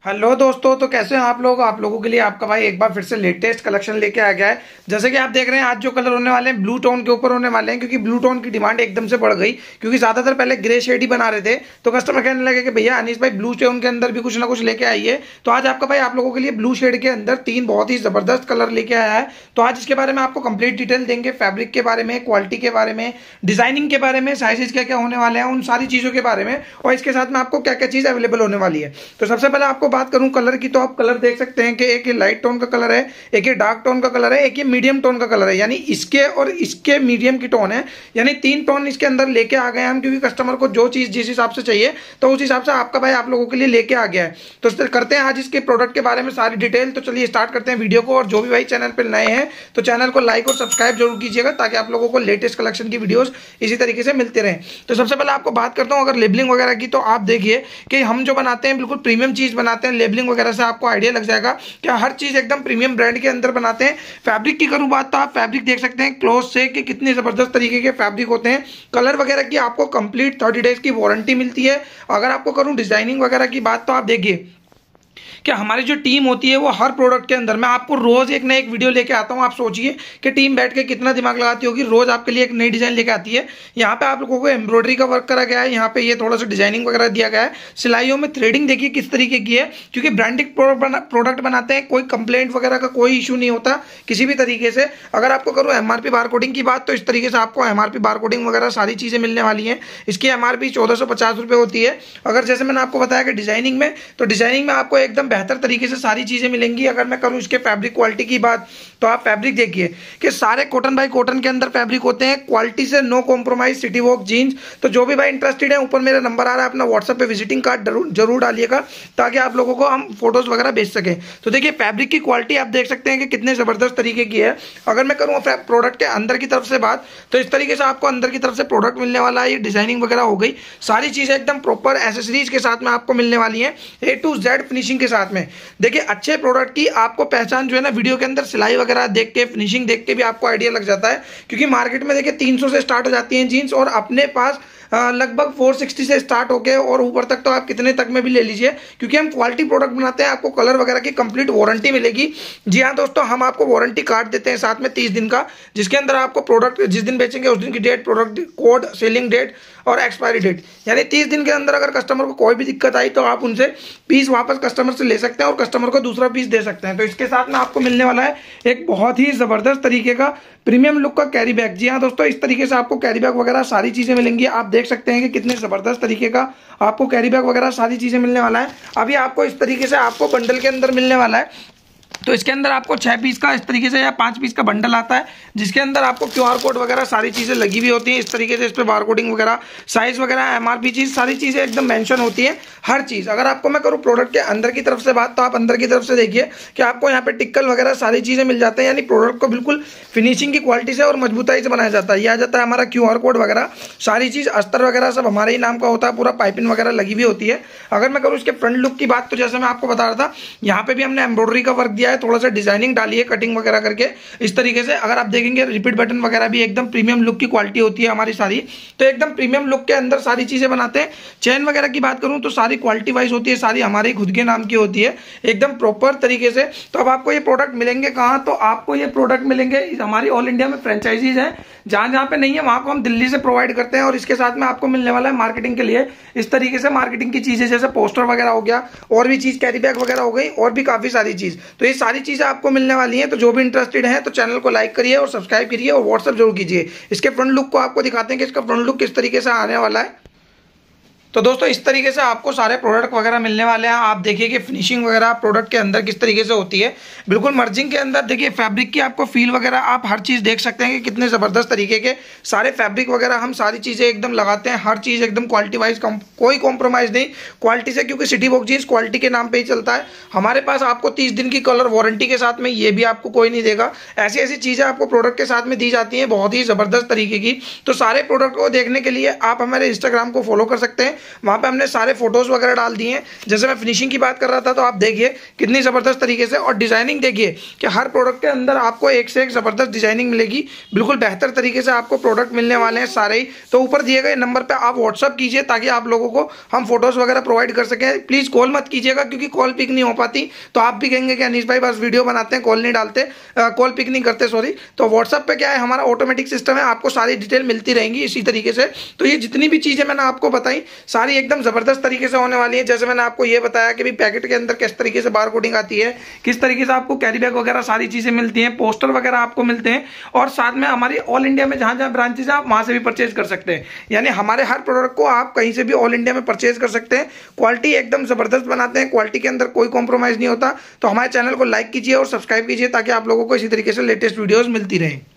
Hello दोस्तों, तो कैसे हैं आप लोग। आप लोगों के लिए आपका भाई एक बार फिर से लेटेस्ट कलेक्शन लेके आ गया है। जैसे कि आप देख रहे हैं आज जो कलर होने वाले हैं ब्लू टोन के ऊपर होने वाले हैं, क्योंकि ब्लू टोन की डिमांड एकदम से बढ़ गई। क्योंकि ज्यादातर पहले ग्रे शेड ही बना रहे थे, तो कस्टमर कहने लगे कि भैया अनीस भाई ब्लू टोन के अंदर भी कुछ ना कुछ लेके आइए। तो आज आपका भाई आप लोगों के लिए ब्लू शेड के अंदर 3 बहुत ही जबरदस्त कलर लेके आया है। तो आज इसके बारे में आपको कंप्लीट डिटेल देंगे, फैब्रिक के बारे में, क्वालिटी के बारे में, डिजाइनिंग के बारे में, साइजेस क्या क्या होने वाले हैं, उन सारी चीजों के बारे में, और इसके साथ में आपको क्या क्या चीज अवेलेबल होने वाली है। तो सबसे पहले आपको बात करूं कलर की, तो आप कलर देख सकते हैं कि एक ये लाइट टोन का कलर है, एक ये डार्क टोन का कलर है, एक ये मीडियम टोन का कलर है। यानी इसके और इसके मीडियम की टोन है, यानी 3 टोन इसके अंदर लेके आ गए हम। क्योंकि कस्टमर को जो चीज जिस हिसाब से चाहिए तो उस हिसाब से आपका भाई आप लोगों के लिए लेके आ गया है। तो करते हैं आज इसके प्रोडक्ट के बारे में सारी डिटेल। तो चलिए स्टार्ट करते हैं वीडियो को। और जो भी भाई चैनल पर नए हैं तो चैनल को लाइक और सब्सक्राइब जरूर कीजिएगा, ताकि आप लोगों को लेटेस्ट कलेक्शन की वीडियोस इसी तरीके से मिलते रहें। तो सबसे पहले आपको बात करता हूं अगर लेबलिंग वगैरह की, तो आप देखिए कि हम जो बनाते हैं बिल्कुल प्रीमियम चीज बनाते हैं। लेबलिंग वगैरह से आपको आइडिया लग जाएगा क्या हर चीज एकदम प्रीमियम ब्रांड के अंदर बनाते हैं। फैब्रिक की करूं बात, तो आप फैब्रिक देख सकते हैं क्लोथ से कि कितने जबरदस्त तरीके के फैब्रिक होते हैं। कलर वगैरह की आपको कंप्लीट 30 डेज की वारंटी मिलती है। अगर आपको करूं डिजाइनिंग वगैरह की बात, तो आप देखिए कि हमारी जो टीम होती है वो हर प्रोडक्ट के अंदर मैं आपको रोज एक नई एक वीडियो लेके आता हूं। आप सोचिए कि टीम बैठ के कितना दिमाग लगाती होगी, रोज आपके लिए एक नई डिजाइन लेके आती है। यहाँ पे आप लोगों को एम्ब्रॉयडरी का वर्क करा गया है, यहाँ पे ये थोड़ा सा डिजाइनिंग वगैरह दिया गया है। सिलाइयों में थ्रेडिंग देखिए किस तरीके की है, क्योंकि ब्रांडेड प्रोडक्ट बनाते हैं, कोई कंप्लेंट वगैरह का कोई इशू नहीं होता किसी भी तरीके से। अगर आपको करूँ एमआरपी बारकोडिंग की बात, तो इस तरीके से आपको एमआरपी बारकोडिंग वगैरह सारी चीजें मिलने वाली है। इसकी एमआरपी 1450 रुपये होती है। अगर जैसे मैंने आपको बताया कि डिजाइनिंग में, तो डिजाइनिंग में आपको एकदम बेहतर तरीके से सारी चीजें मिलेंगी। अगर मैं करूं इसके फैब्रिक क्वालिटी की बात, तो आप फैब्रिक देखिए कि सारे कॉटन बाई कॉटन के अंदर फैब्रिक होते हैं, क्वालिटी से no compromise, city walk jeans. तो जो भी भाई इंटरेस्टेड है, ऊपर मेरा नंबर आ रहा है, अपना व्हाट्सएप पे विजिटिंग कार्ड जरूर डालिएगा, ताकि आप लोगों को हम फोटोज वगैरह भेज सकें। तो देखिए फैब्रिक की क्वालिटी आप देख सकते हैं कि कितने जबरदस्त तरीके की है। अगर मैं करूँ प्रोडक्ट के अंदर की तरफ से बात, तो इस तरीके से आपको अंदर की तरफ से प्रोडक्ट मिलने वाला है। ये डिजाइनिंग वगैरह हो गई, सारी चीजें एकदम प्रॉपर एसेसरीज के साथ में आपको मिलने वाली है, A to Z फिनिशिंग के साथ में। देखिए अच्छे प्रोडक्ट की आपको पहचान जो है ना, वीडियो के अंदर सिलाई वगैरह देख के, फिनिशिंग देख के भी आपको आइडिया लग जाता है। क्योंकि मार्केट में देखिए 300 से स्टार्ट हो जाती हैं जीन्स, और अपने पास लगभग 460 से स्टार्ट होके और ऊपर तक, तो आप कितने तक में भी ले लीजिए। क्योंकि हम क्वालिटी प्रोडक्ट बनाते हैं, आपको कलर वगैरह की कंप्लीट वारंटी मिलेगी। जी हाँ दोस्तों, हम आपको वारंटी कार्ड देते हैं साथ में 30 दिन का, जिसके अंदर आपको प्रोडक्ट जिस दिन बेचेंगे उस दिन की date, product code, selling date और एक्सपायरी डेट, यानी 30 दिन के अंदर अगर कस्टमर को कोई भी दिक्कत आई तो आप उनसे पीस वापस कस्टमर से ले सकते हैं और कस्टमर को दूसरा पीस दे सकते हैं। तो इसके साथ में आपको मिलने वाला है एक बहुत ही जबरदस्त तरीके का प्रीमियम लुक का कैरी बैग। जी हाँ दोस्तों, इस तरीके से आपको कैरी बैग वगैरह सारी चीजें मिलेंगी। आप देख सकते हैं कि कितने जबरदस्त तरीके का आपको कैरी बैग वगैरह सारी चीजें मिलने वाला है। अभी आपको इस तरीके से आपको बंडल के अंदर मिलने वाला है। तो इसके अंदर आपको 6 पीस का इस तरीके से या 5 पीस का बंडल आता है, जिसके अंदर आपको QR कोड वगैरह सारी चीजें लगी हुई होती हैं। इस तरीके से इस पे बारकोडिंग वगैरह, साइज वगैरह, MRP चीज सारी चीजें एकदम मेंशन होती है, हर चीज। अगर आपको मैं करूँ प्रोडक्ट के अंदर की तरफ से बात, तो आप अंदर की तरफ से देखिए कि आपको यहाँ पे टिक्कल वगैरह सारी चीजें मिल जाते हैं। यानी प्रोडक्ट को बिल्कुल फिनिशिंग की क्वालिटी से और मजबूताई से बनाया जाता है। यह आ जाता है हमारा QR कोड वगैरह, सारी चीज, अस्तर वगैरह सब हमारे ही नाम का होता है, पूरा पाइपिंग वगैरह लगी हुई होती है। अगर मैं करूँ इसके फ्रंट लुक की बात, तो जैसे मैं आपको बता रहा था, यहाँ पे भी हमने एम्ब्रॉयडरी का वर्क दिया है, थोड़ा सा डिजाइनिंग डाली है कटिंग वगैरह करके इस तरीके से। अगर आप देखेंगे रिपीट बटन वगैरह भी एकदम प्रीमियम लुक की क्वालिटी होती है हमारी सारी। तो एकदम प्रीमियम लुक के अंदर सारी चीजें बनाते हैं। चेन वगैरह की बात करूं तो सारी क्वालिटी वाइज होती है, सारी हमारे खुद के नाम की होती है, एकदम प्रॉपर तरीके से। तो अब आपको ये प्रोडक्ट मिलेंगे कहाँ, तो आपको ये प्रोडक्ट मिलेंगे हमारी ऑल इंडिया में फ्रेंचाइजीज है, जहां जहां पे नहीं है वहां को हम दिल्ली से प्रोवाइड करते हैं। और इसके साथ में आपको मिलने वाला है मार्केटिंग के लिए इस तरीके से मार्केटिंग की चीजें, जैसे पोस्टर वगैरह हो गया, और भी चीज कैरी बैग वगैरह हो गई, और भी काफी सारी चीज। तो ये सारी चीजें आपको मिलने वाली है। तो जो भी इंटरेस्टेड है तो चैनल को लाइक करिए और सब्सक्राइब करिए और व्हाट्सएप जरूर कीजिए। इसके फ्रंट लुक को आपको दिखाते हैं कि इसका फ्रंट लुक किस तरीके से आने वाला है। तो दोस्तों इस तरीके से आपको सारे प्रोडक्ट वगैरह मिलने वाले हैं। आप देखिए कि फिनिशिंग वगैरह प्रोडक्ट के अंदर किस तरीके से होती है, बिल्कुल मर्जिंग के अंदर। देखिए फैब्रिक की आपको फील वगैरह आप हर चीज़ देख सकते हैं कि कितने ज़बरदस्त तरीके के सारे फैब्रिक वगैरह हम सारी चीज़ें एकदम लगाते हैं, हर चीज़ एकदम क्वालिटी वाइज, कोई कॉम्प्रोमाइज़ नहीं क्वालिटी से, क्योंकि सिटी वॉक जीन्स क्वालिटी के नाम पर ही चलता है। हमारे पास आपको 30 दिन की कलर वारंटी के साथ में, ये भी आपको कोई नहीं देगा। ऐसी ऐसी चीज़ें आपको प्रोडक्ट के साथ में दी जाती हैं बहुत ही ज़बरदस्त तरीके की। तो सारे प्रोडक्ट को देखने के लिए आप हमारे इंस्टाग्राम को फॉलो कर सकते हैं, वहाँ पे हमने सारे फोटोज वगैरह डाल दिए हैं। जैसे मैं फिनिशिंग की बात कर रहा था तो आप देखिए कितनी ज़बरदस्त तरीके से, और डिजाइनिंग देखिए कि हर प्रोडक्ट के अंदर आपको एक से एक ज़बरदस्त डिजाइनिंग मिलेगी। बिल्कुल बेहतर तरीके से आपको प्रोडक्ट मिलने वाले हैं सारे ही। तो ऊपर दिए गए नंबर पर आप व्हाट्सअप कीजिए ताकि आप लोगों को हम फोटोज़ वगैरह प्रोवाइड कर सकें। प्लीज़ कॉल मत कीजिएगा क्योंकि कॉल पिक नहीं हो पाती, तो आप भी कहेंगे कि अनीश भाई बस वीडियो बनाते हैं, कॉल नहीं डालते, कॉल पिक नहीं करते, सॉरी। तो व्हाट्सअप पे क्या है, हमारा ऑटोमेटिक सिस्टम है, आपको सारी डिटेल मिलती रहेंगी इसी तरीके से। तो ये जितनी भी चीज़ें मैंने आपको बताई सारी एकदम ज़बरदस्त तरीके से होने वाली है। जैसे मैंने आपको ये बताया कि भी पैकेट के अंदर किस तरीके से बार कोडिंग आती है, किस तरीके से आपको कैरी बैग वगैरह सारी चीज़ें मिलती हैं, पोस्टर वगैरह आपको मिलते हैं, और साथ में हमारी ऑल इंडिया में जहाँ जहाँ ब्रांचेज है आप वहाँ से भी परचेज कर सकते हैं। यानी हमारे हर प्रोडक्ट को आप कहीं से भी ऑल इंडिया में परचेज कर सकते हैं। क्वालिटी एकदम ज़बरदस्त बनाते हैं, क्वालिटी के अंदर कोई कॉम्प्रोमाइज़ नहीं होता। तो हमारे चैनल को लाइक कीजिए और सब्सक्राइब कीजिए ताकि आप लोगों को इसी तरीके से लेटेस्ट वीडियोज़ मिलती रहें।